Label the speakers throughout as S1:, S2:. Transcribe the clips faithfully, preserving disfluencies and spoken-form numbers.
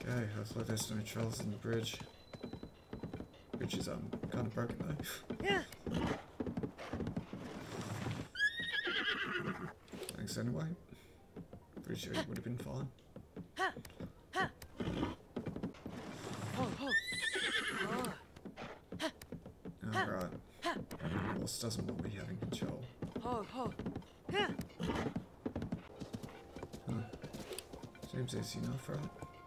S1: Okay, hopefully there's no trolls in the bridge. Which is um kind of broken though.
S2: Yeah.
S1: Thanks anyway. Pretty sure it would have been fine.
S2: Ha. Ha. Ho ho. Oh.
S1: Alright. Boss doesn't want me having control.
S2: Ho ho. Yeah.
S1: Huh. Seems easy enough, right?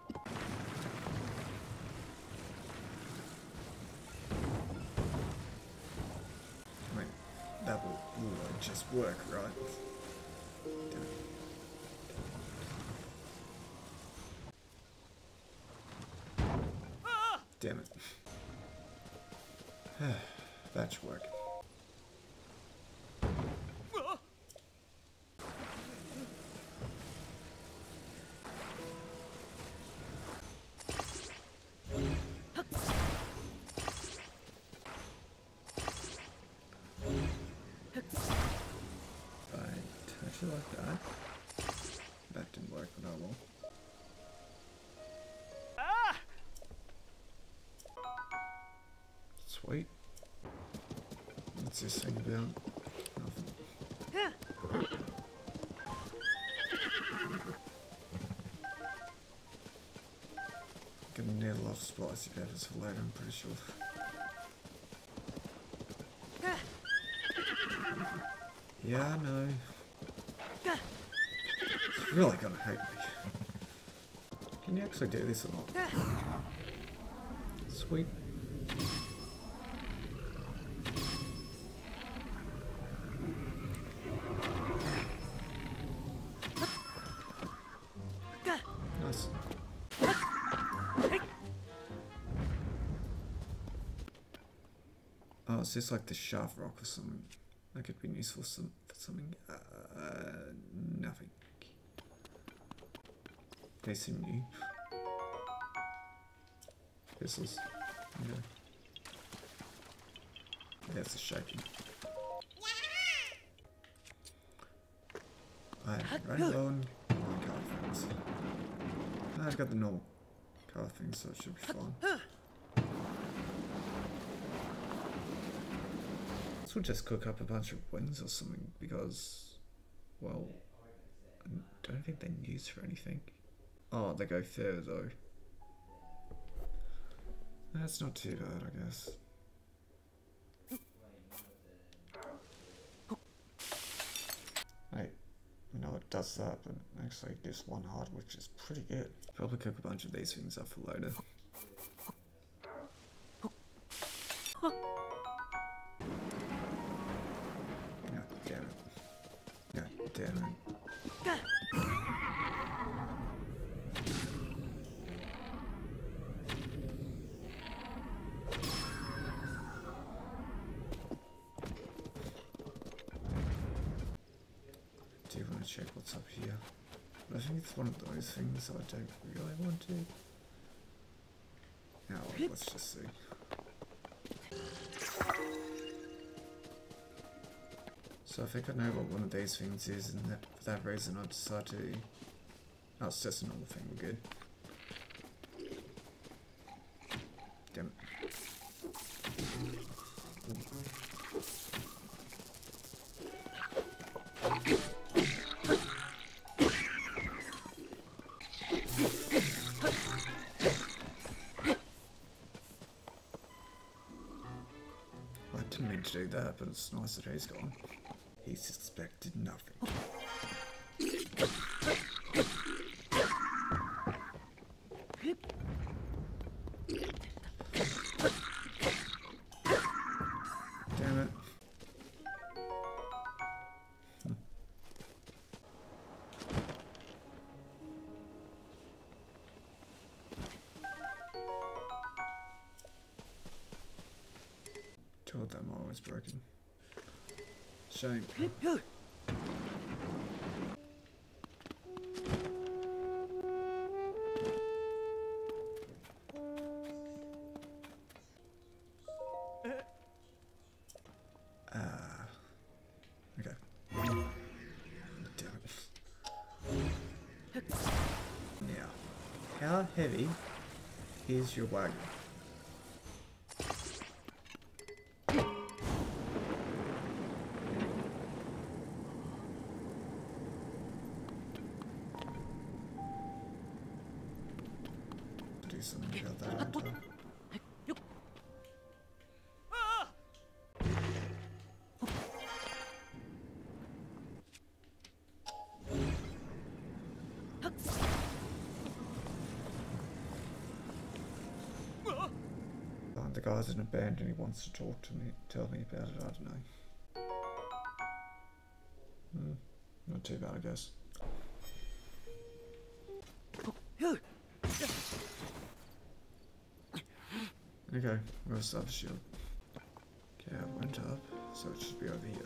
S1: I mean, that will, will like, just work, right? Damn it. Damn it. That should work. I touch it like that. That didn't work, but I will.
S2: Ah!
S1: Sweet. What's this thing about? Nothing.
S2: Yeah.
S1: Gonna need a lot of spicy peppers for later, I'm pretty sure.
S2: Yeah.
S1: Yeah, I know.
S2: Yeah.
S1: It's really gonna hate me. Can you actually do this or not?
S2: Yeah.
S1: Sweet. Nice. Oh, is this like the shaft rock or something? That could be useful some, for something. Uh, nothing. They seem new. Pistols. Okay. Yeah, it's a shaking. I running low on colour things. I've got the normal colour things, so it should be fine. This will just cook up a bunch of wings or something because, well, I don't think they're used for anything. Oh, they go fair though. That's not too bad, I guess. Hey, I know it does that, but it actually gives one heart, which is pretty good. Probably cook a bunch of these things up for later. God damn it. God damn it. Do you want to check what's up here? But I think it's one of those things I don't really want to. Now, let's just see. So I think I know what one of these things is, and that, for that reason I decided to... Oh, it's just another thing, we're good. Damn it. I didn't mean to do that, but it's nice that he's gone. He suspected nothing. Damn it. Hmm. Told them I was broken. Shame. Uh, okay. Damn it. Now, how heavy Here's your wagon. Do something about that, aren't I? The guy's in a band and he wants to talk to me, tell me about it, I don't know. Hmm, not too bad, I guess. Okay, we'll start the shield. Okay, I went up, so it should be over here.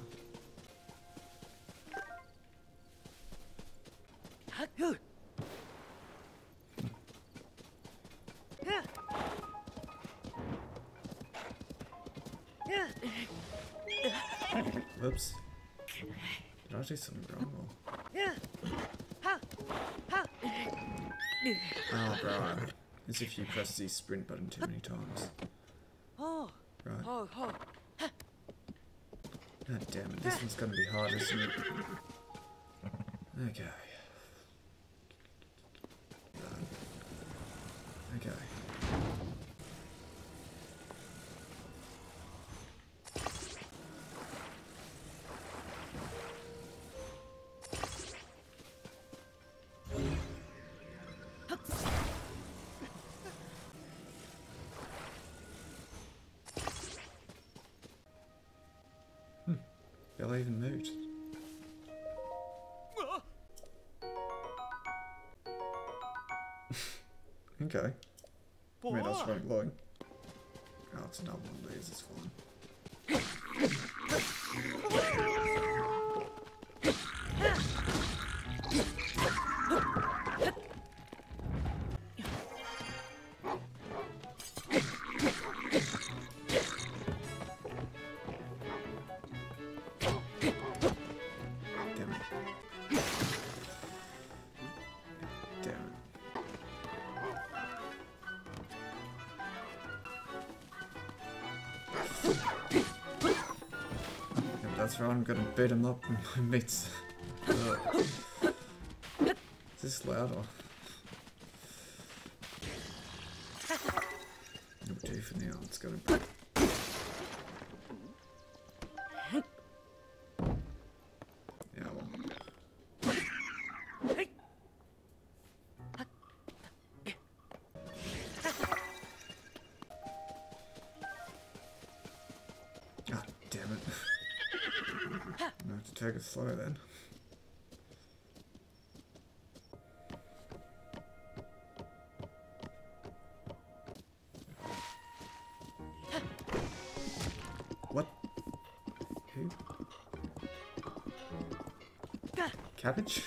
S1: Whoops. Did I do something wrong? Or... Oh, bro. As if you press the sprint button too many times.
S2: Oh.
S1: Right.
S2: Oh, oh.
S1: God damn it, this one's gonna be hard, isn't it? Okay. Done. Okay. Barely even moved. Okay. I mean, I was running low. Oh, it's another one of these, it's fine. That's right, I'm gonna beat him up in my mitts. Uh, is this louder? It'll do for now, it's gonna be. Yeah, well. God damn it. I have to take it slow then. What? Who? Cabbage?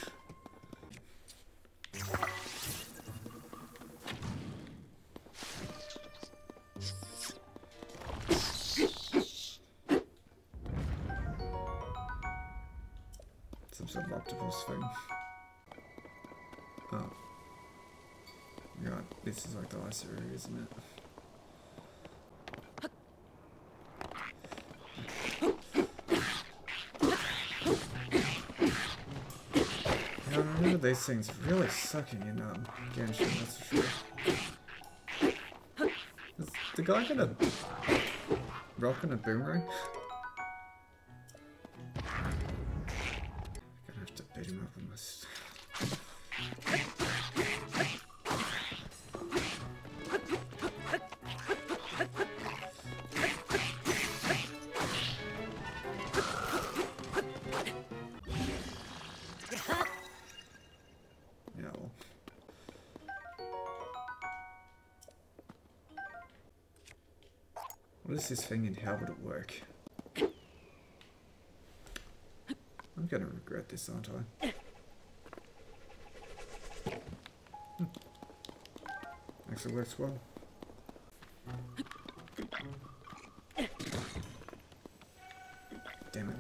S1: Some sort of octopus thing. Oh. God, this is like the ice area, isn't it? Yeah, I remember these things really sucking in um, Genshin, that's for sure. Is the guy gonna rock on a boomerang? Beat him up on this. Yeah, well. What is this thing and how would it work? I'm gonna regret this, aren't I? Hmm. Actually works well. Damn it.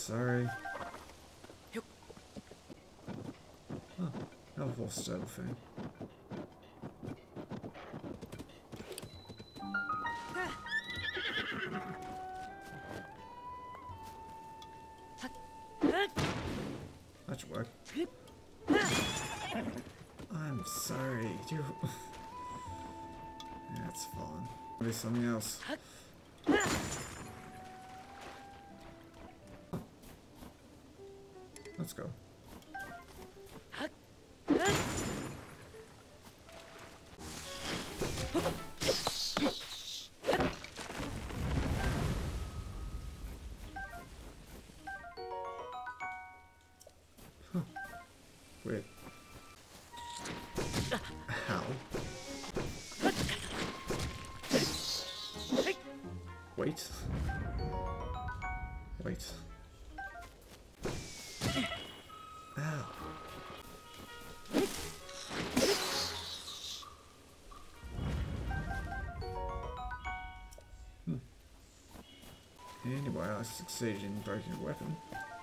S1: sorry. Oh, another horse stable thing. That should work. I'm sorry. You. That's fine. Maybe something else. Let's go. Huh. Wait. How? Wait. Wait. Ow. Hmm. Anyway, I succeeded in breaking a weapon.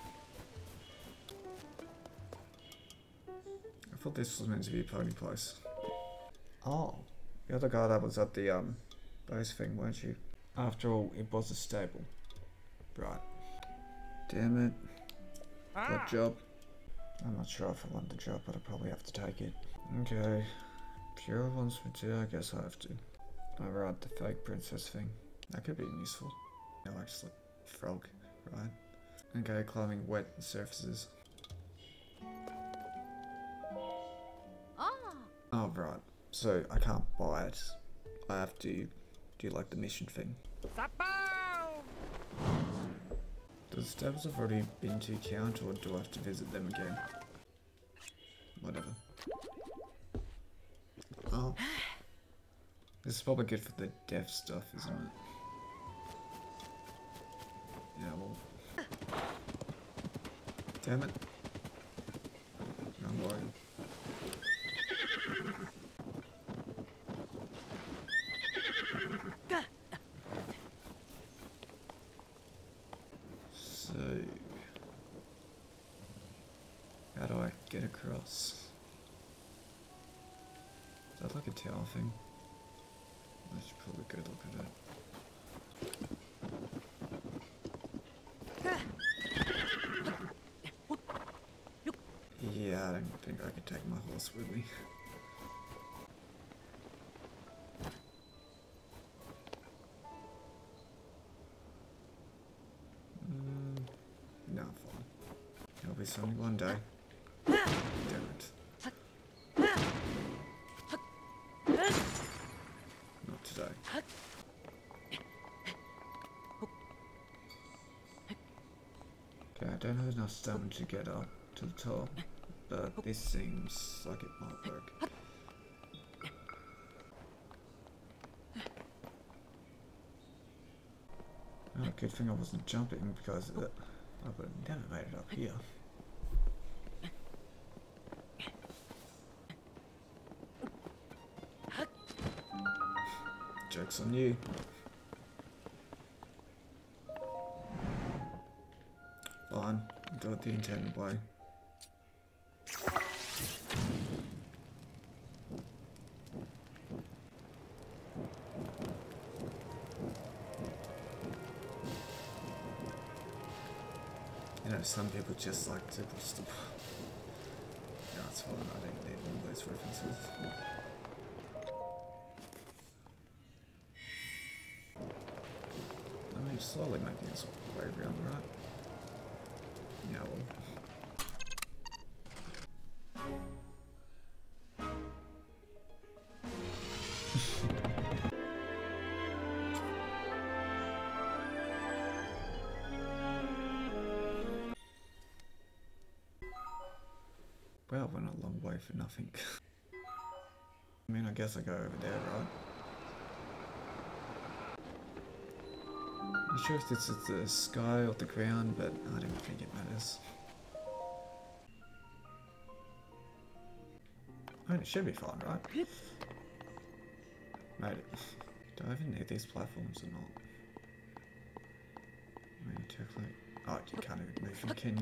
S1: I thought this was meant to be a pony place. Oh. The other guy that was at the um base thing, weren't you? After all, it was a stable. Right. Damn it. Good job. I'm not sure if I want the job, but I probably have to take it. Okay. Pure wants me to, I guess I have to. Alright, the fake princess thing. That could be useful. No, actually, frog, right? Okay, climbing wet surfaces. Oh, right. So, I can't buy it. I have to do like the mission thing. Does the stables have already been to count, or do I have to visit them again? Whatever. Oh. This is probably good for the deaf stuff, isn't it? Yeah, well. Damn it. Wrong way. So, how do I get across? Is that like a tower thing? I should probably go look at it. Yeah, I don't think I can take my horse with me. Mm, no, I'm fine. It'll be sunny one day. Damn it. Not today. Okay, I don't have enough stamina to get up to the top, but this seems like it might work. Oh, good thing I wasn't jumping because uh, I would have never made it up here. Joke's on you. Fine, do it the intended way. You know, some people just like to push the... Yeah, that's fine, I don't need all those references. I mean, slowly making this way around, right? Yeah, well... Well, went a long way for nothing. I mean, I guess I go over there, right? I'm not sure if this is the sky or the ground, but I don't think it matters. I mean, it should be fine, right? Made it. Do I even need these platforms or not? I mean, check like... Oh, you can't even move him, can you?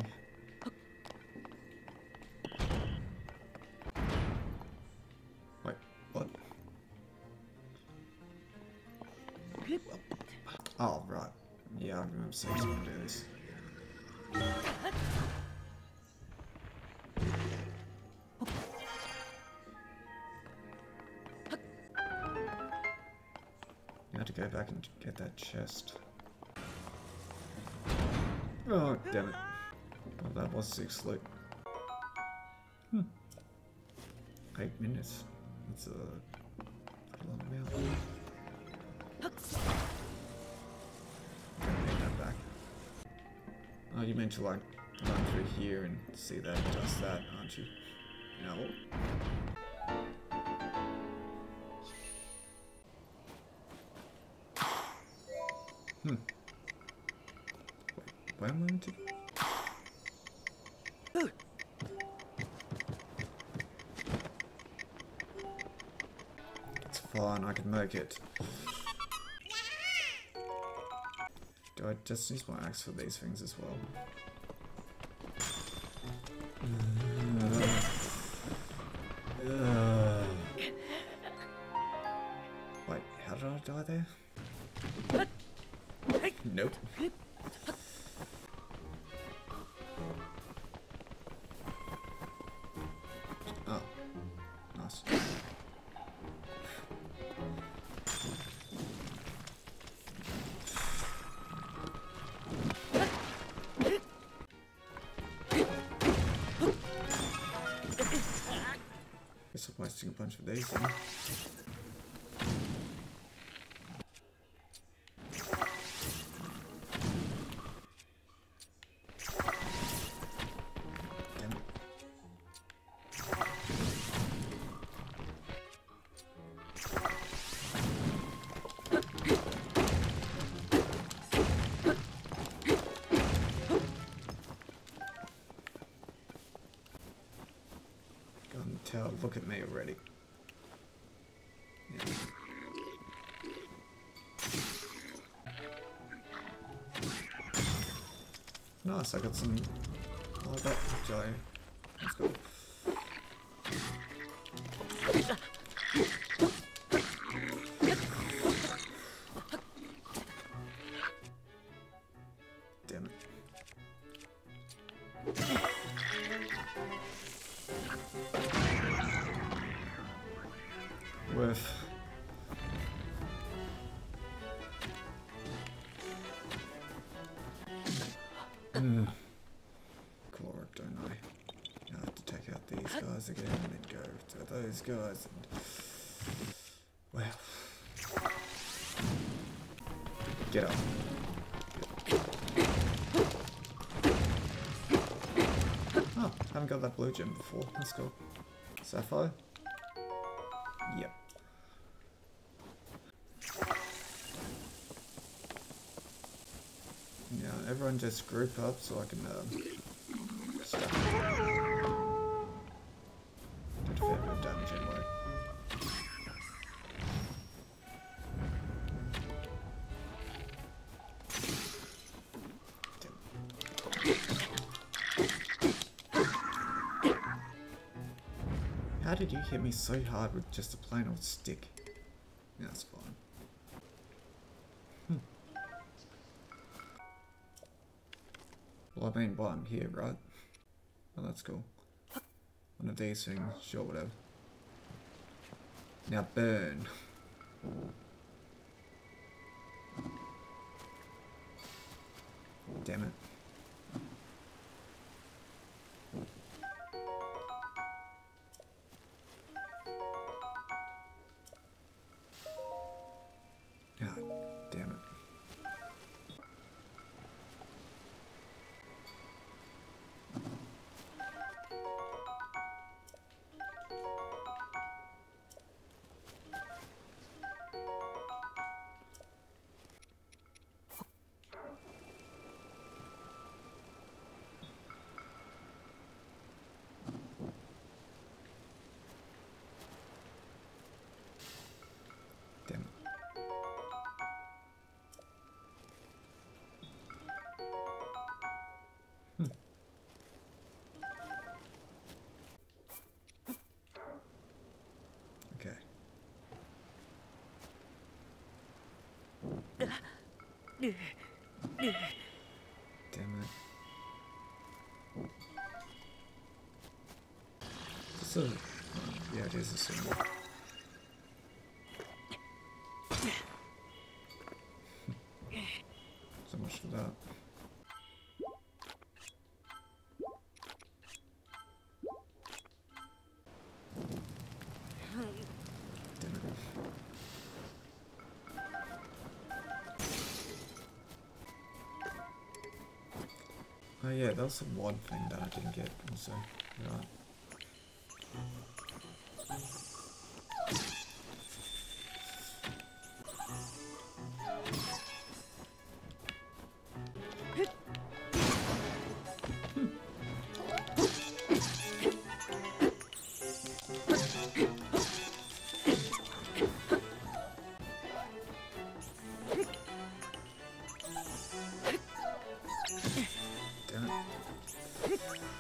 S1: Wait, what? Oh, right. Yeah, I remember seeing someone do this. You have to go back and get that chest. Oh, damn it. Oh, that was six sleep. Hmm. Eight minutes. That's a, a long amount. Take that back. Oh, you meant to like run through here and see that it does that, aren't you? No. Hmm. Wait, where am I meant to go? It's fine, I can make it. Do I just use my axe for these things as well? Uh, uh. Wait, how did I die there? Nope. Oh, nice. Guess I'm wasting a bunch of these then. Tell, look at me already. Yeah. Nice, I got some. Oh, I got jelly. Let's go. Damn it. With mm. Caloric, don't I? I have to take out these guys again and then go to those guys and well, get up. Oh, haven't got that blue gem before. Let's go. Sapphire. Yep. Yeah, everyone just group up so I can um, start. Did a fair bit of damage anyway. How did you hit me so hard with just a plain old stick? Yeah, that's fine. Hmm. Well, I mean, while I'm here, right? Oh, that's cool. One of these things, sure, whatever. Now burn. Damn it. God damn it. Damn it. So, yeah, it is a symbol. So much for that. Damn it. Oh yeah, that was the one thing that I didn't get also. Right. Damn it.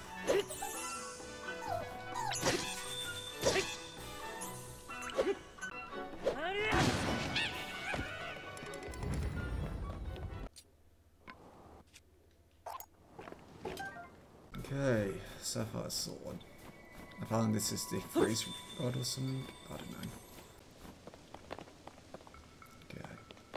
S1: Okay, Sapphire Sword. I found this is the freeze rod or something. I don't know. Okay.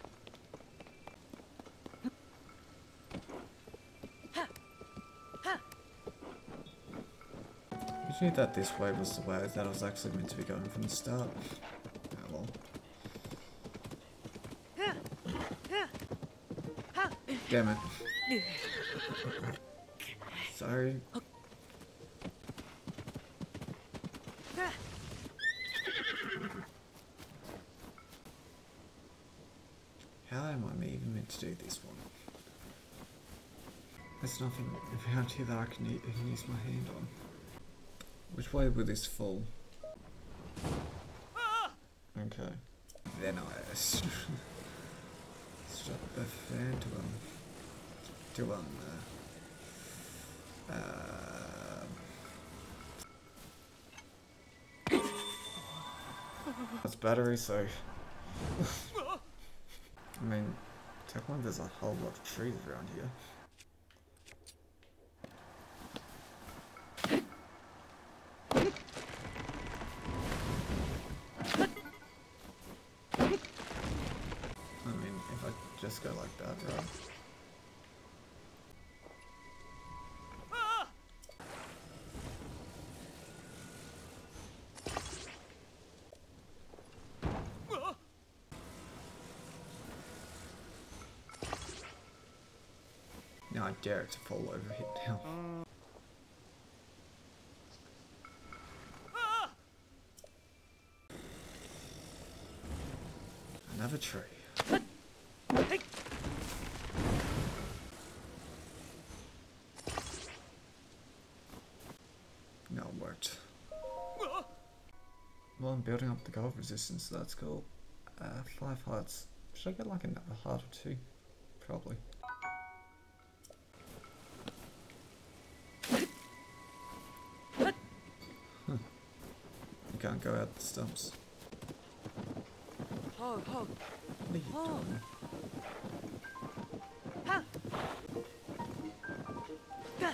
S1: You knew that this way was the way that I was actually meant to be going from the start. Oh well. Damn it. Sorry. How am I even meant to do this one? There's nothing around here that I can e- use my hand on. Which way would this fall? Okay. Then I strap the fan to um to um uh, uh it's battery, so I mean technically there's a whole lot of trees around here. Just go like that, right? Now I dare it to fall over here now. Another tree. No, it worked. Well, I'm building up the gold resistance, so that's cool. Uh, five hearts. Should I get like another heart or two? Probably. Huh. You can't go out the stumps.
S2: Ho, ho.
S1: What are you
S2: Oh.
S1: doing?
S2: Ha. Gah.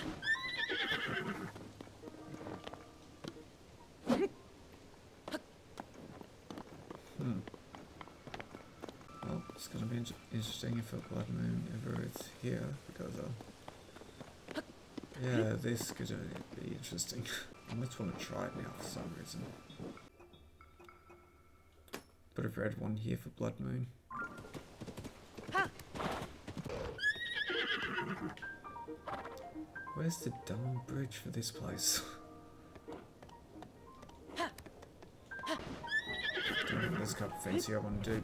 S1: Hmm. Well, it's gonna be in interesting if a blood moon ever is here, because uh, yeah, this could uh, be interesting. I almost want to try it now for some reason. Put a red one here for blood moon.
S2: Ha.
S1: Where's the dumb bridge for this place? Damn, there's a couple things here I want to do.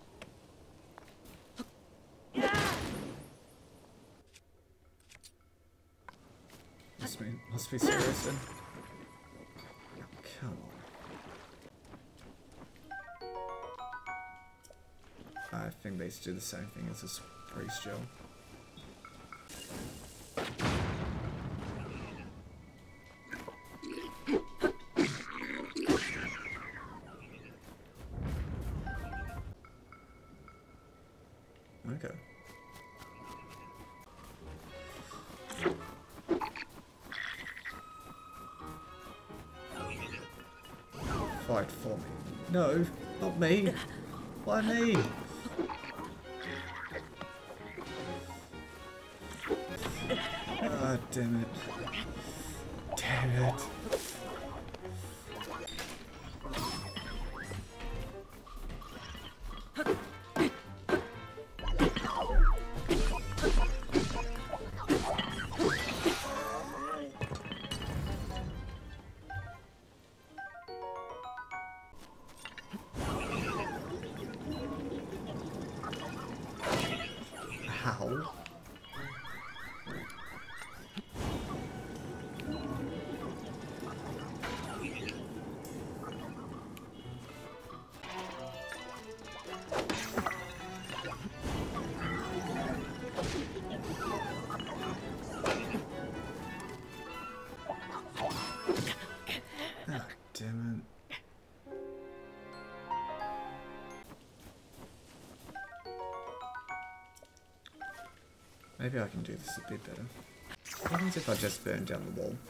S1: Must be, must be serious then. Come on. I think these do the same thing as this priest gel. Okay. fight for me. No, not me. Why me? Ah, damn it. Damn it. How? Ah, damn it. Maybe I can do this a bit better. What happens if I just burn down the wall?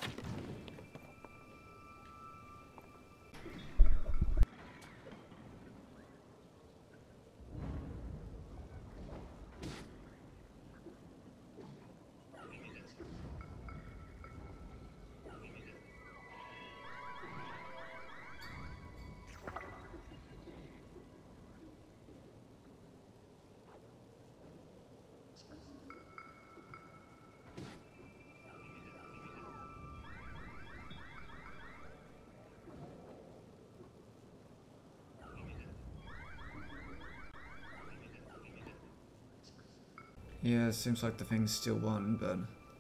S1: Yeah, it seems like the thing's still won, but...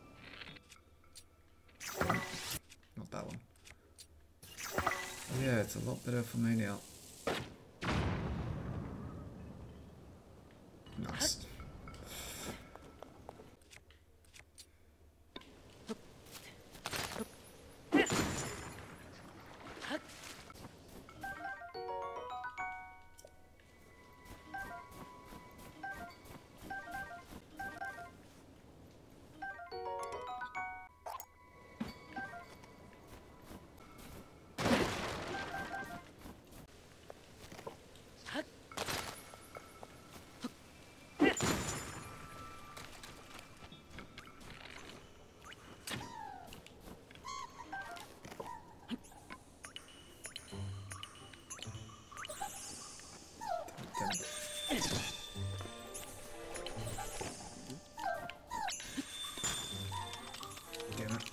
S1: not that one. Yeah, it's a lot better for me now. Nice. Damn it.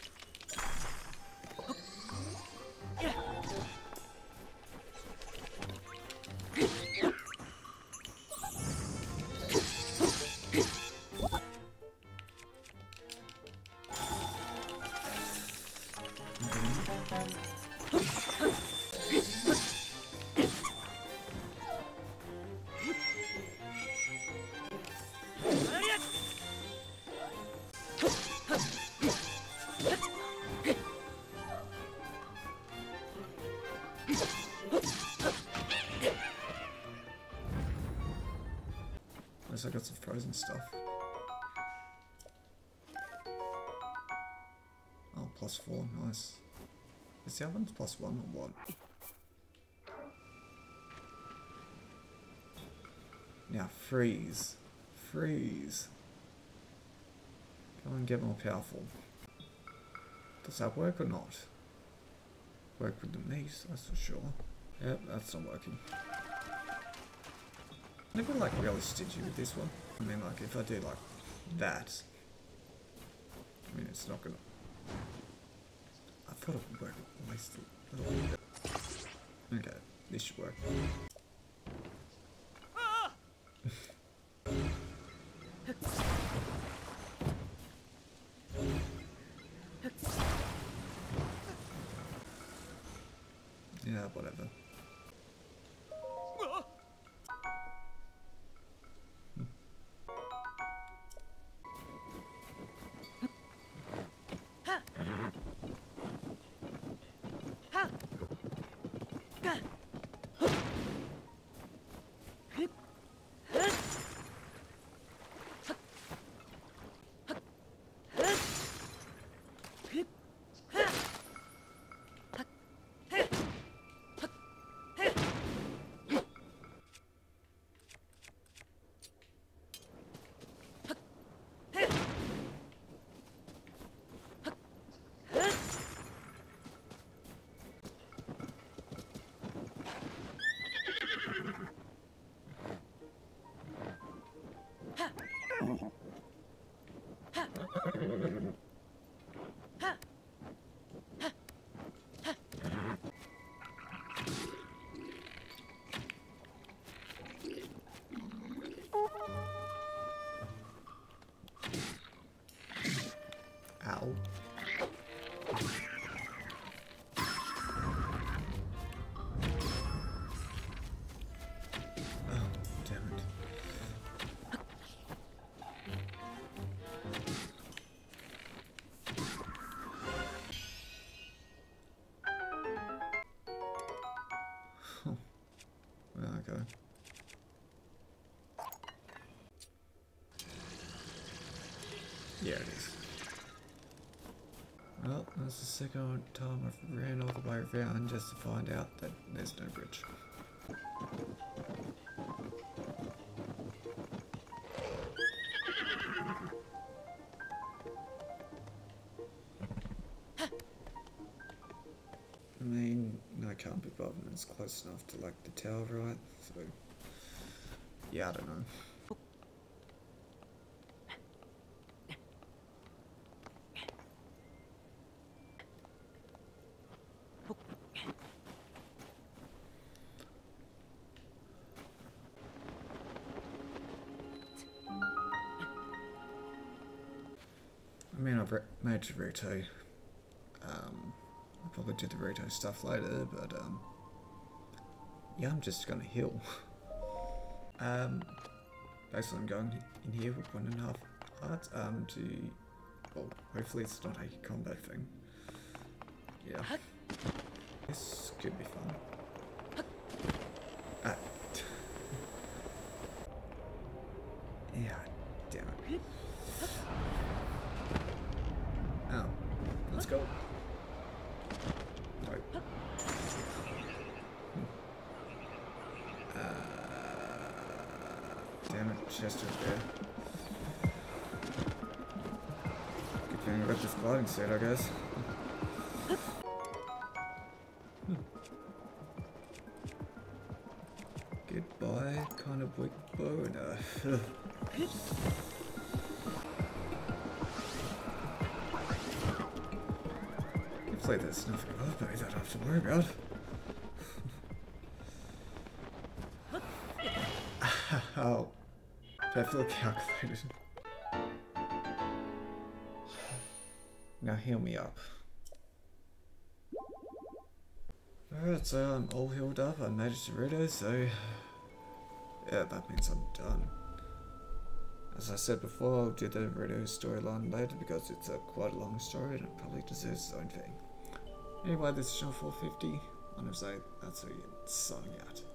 S1: At least I got some frozen stuff. Oh, plus four, nice. Is the other one's plus one or what? Now freeze. Freeze. Come on, get more powerful. Does that work or not? Work with the meat, that's for sure. Yep, that's not working. I'm never like really stingy with this one. I mean, like if I do like that, I mean it's not gonna. I thought it would work at least a little bit. Okay, this should work. Yeah, whatever. go. Yeah, it is. Well, that's the second time I've ran all the way around just to find out that there's no bridge. I mean, I can't be bothered, it's close enough to like the tower, right? So, yeah, I don't know. I mean, I've made Rito. Um, I'll probably do the Rito stuff later, but um, yeah, I'm just gonna heal. um, basically, I'm going in here with one and a half hearts um, to, well, hopefully it's not a combat thing. Yeah, this could be fun. Ah. Yeah, damn it. Oh, let's go. Right. Uh, damn it, Chester there. Good thing I got this gliding suit, I guess. Goodbye, kind of weak bow and uh, hopefully there's nothing above me that I have to worry about. Oh, perfectly calculated. Now heal me up. Alright, so I'm all healed up, I made it to Rito, so yeah, that means I'm done. As I said before, I'll do the Rito storyline later because it's a quite a long story and it probably deserves its own thing. Anyway, this is channel four fifty. I'm gonna say that's who you're signing out.